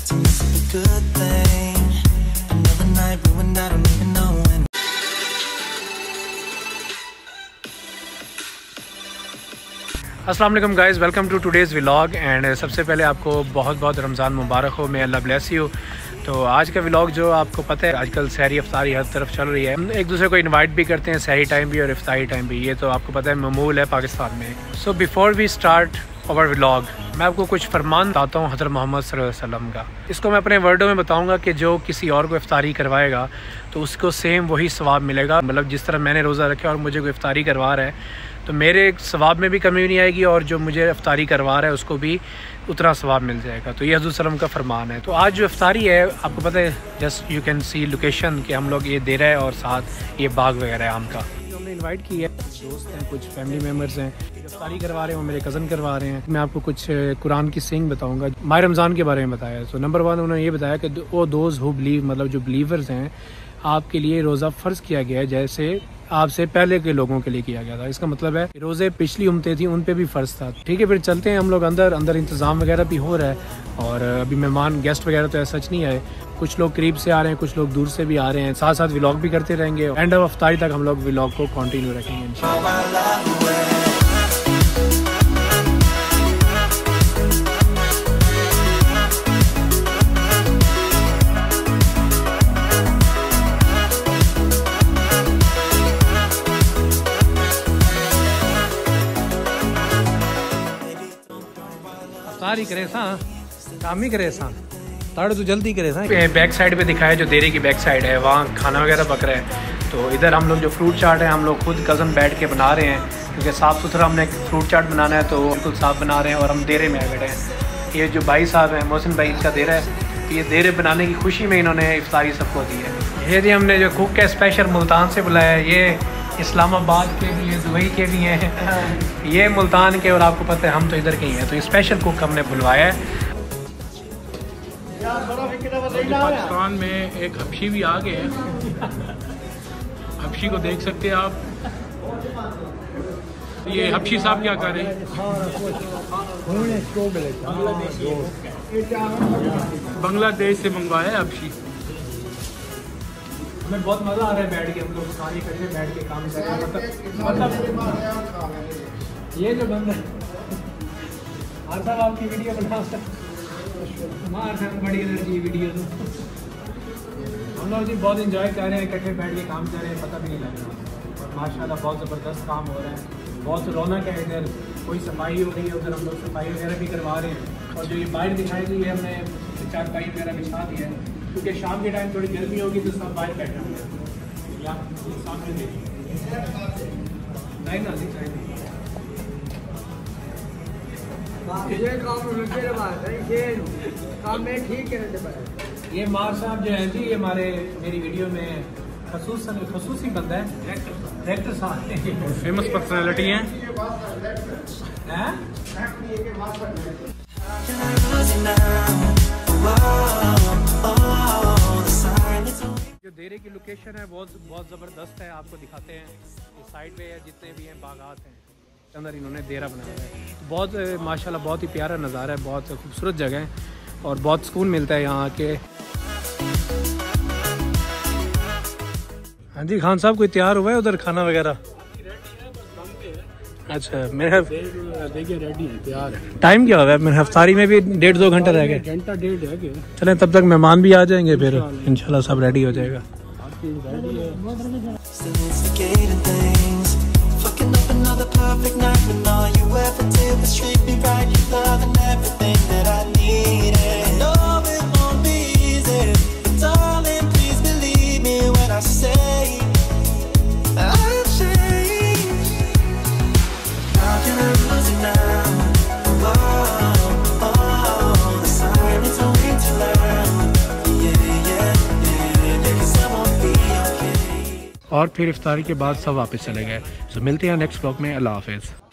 to miss a good thing. Another night ruined, I don't even know when. अस्सलाम वालेकुम guys, welcome to today's vlog. And सबसे पहले आपको बहुत बहुत रमज़ान मुबारक हो, मैं अल्लाह ब्लेस यू। तो आज का व्लॉग जो आपको पता है आजकल सहरी इफ्तारी हर तरफ चल रही है, हम एक दूसरे को इनवाइट भी करते हैं सहरी टाइम भी और इफ्तारी टाइम भी, ये तो आपको पता है मामूल है पाकिस्तान में। So before we start our vlog मैं आपको कुछ फरमान बताता हूँ हज़रत मोहम्मद सल्लल्लाहु अलैहि वसल्लम का। इसको मैं अपने वर्डों में बताऊँगा कि जो किसी और को इफ्तारी करवाएगा तो उसको सेम वही सवाब मिलेगा। मतलब जिस तरह मैंने रोज़ा रखा और मुझे कोई इफ्तारी करवा रहा है तो मेरे सवाब में भी कमी नहीं आएगी और जो मुझे इफ्तारी करवा रहा है उसको भी उतना सवाब मिल जाएगा। तो ये हज़रत सल्लम का फरमान है। तो आज जो इफ्तारी है आपको पता है, just you can see location कि हम लोग ये दे रहे हैं और साथ ये बाग वगैरह है आम का। हमने इनवाइट की है, कुछ दोस्त हैं, कुछ फैमिली मेम्बर्स हैं, इफ्तारी करवा रहे हैं, वो मेरे कज़न करवा रहे हैं। मैं आपको कुछ कुरान की सिंग बताऊँगा, माह रमज़ान के बारे में बताया। तो नंबर 1 उन्होंने ये बताया कि वो दोज़ हु बिलीव, मतलब जो बिलीवर्स हैं, आपके लिए रोज़ा फ़र्ज़ किया गया है जैसे आपसे पहले के लोगों के लिए किया गया था। इसका मतलब है रोज़े पिछली उम्मतें थी उन पे भी फ़र्ज़ था। ठीक है, फिर चलते हैं हम लोग अंदर इंतज़ाम वगैरह भी हो रहा है और अभी मेहमान गेस्ट वगैरह तो ऐसा सच नहीं आए, कुछ लोग करीब से आ रहे हैं, कुछ लोग दूर से भी आ रहे हैं। साथ साथ व्लॉग भी करते रहेंगे, एंड ऑफ इफ्तारी तक हम लोग व्लॉग को कंटिन्यू रखेंगे इंशाल्लाह। सारी करे सा काम ही करे सा ताड़ तो जल्दी करे सा। बैक साइड पे दिखाया जो देरे की बैक साइड है, वहाँ खाना वगैरह पक रहा है। तो इधर हम लोग जो फ्रूट चाट है हम लोग खुद कज़न बैठ के बना रहे हैं, क्योंकि साफ़ सुथरा हमने फ्रूट चाट बनाना है तो बिल्कुल साफ़ बना रहे हैं और हम देरे में बैठे हैं। ये जो भाई साहब हैं मोहसिन भाई, इनका देरा है, ये देरे बनाने की खुशी में इन्होंने इफ्तारी सबको दी है। ये जी हमने जो कुक है स्पेशल मुल्तान से बुलाया है, ये इस्लामाबाद के भी है, दुबई के भी हैं, ये मुल्तान के, और आपको पता है हम तो इधर के ही हैं। तो स्पेशल कुक हमने बुलवाया है। पाकिस्तान में एक हबशी भी आ गए हैं, हबशी को देख सकते हैं आप। ये हबशी साहब क्या कर रहे हैं? बांग्लादेश से मंगवाया है हबशी। हमें बहुत मज़ा आ रहा है बैठ के, हम लोग सारे इकट्ठे बैठ के काम कर रहे हैं। मतलब ये जो बंदा हर साहब आपकी वीडियो बना बड़ी एनर्जी वीडियो हम लोग जी बहुत इंजॉय कर रहे हैं, इकट्ठे बैठ के काम कर रहे हैं, पता भी नहीं लग रहा। और माशाल्लाह बहुत ज़बरदस्त काम हो रहा है, बहुत रौनक है इधर। कोई सफाई हो रही है, उधर हम लोग सफाई वगैरह भी करवा रहे हैं। और जो ये बाहर दिखाई दी है हमने चारपाई वगैरह बिछा दी है, क्योंकि शाम के टाइम थोड़ी गर्मी होगी तो सब बाहर बैठे होंगे। या सामने नहीं ना दिखाई ये मार साहब जो है जी, ये मेरी वीडियो में खसूसी बंदा है, डायरेक्टर साहब, फेमस पर्सनैलिटी हैं। जो देरे की लोकेशन है बहुत ज़बरदस्त है, आपको दिखाते हैं। इस साइड पे जितने भी हैं बागात हैं अंदर इन्होंने देरा बनाया है। तो बहुत माशाल्लाह बहुत ही प्यारा नज़ारा है, बहुत खूबसूरत जगह है और बहुत सुकून मिलता है यहाँ आके। हाँ जी खान साहब, कोई तैयार हुआ है उधर खाना वगैरह? अच्छा, मेरे देखिए रेडी है, तैयार है। टाइम क्या हो गया? मेरे इफ्तारी में भी 1.5-2 घंटा रह गए। घंटा डेढ़ रह गए। चलें तब तक मेहमान भी आ जाएंगे, फिर इंशाल्लाह सब रेडी हो जाएगा। Another perfect night when all you ever did was treat me right. You love and everything that I needed. I know it won't be easy, but darling, please believe me when I say I've changed. How can I lose it now? Oh, the silence on me too loud. Yeah, 'cause I won't be okay. और फिर इफ्तारी के बाद सब वापस चले गए। तो मिलते हैं नेक्स्ट व्लॉग में। अल्लाह हाफिज़।